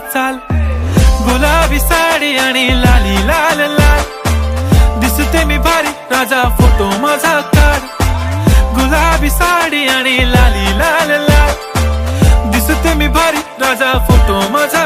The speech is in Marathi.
चाल, गुलाबी साडी आणि लाली लाल लाल, दिसते मी भारी राजा फोटो माझा काढ. गुलाबी साडी आणि लाली लाल लाल, दिसते मी भारी राजा फोटो माझा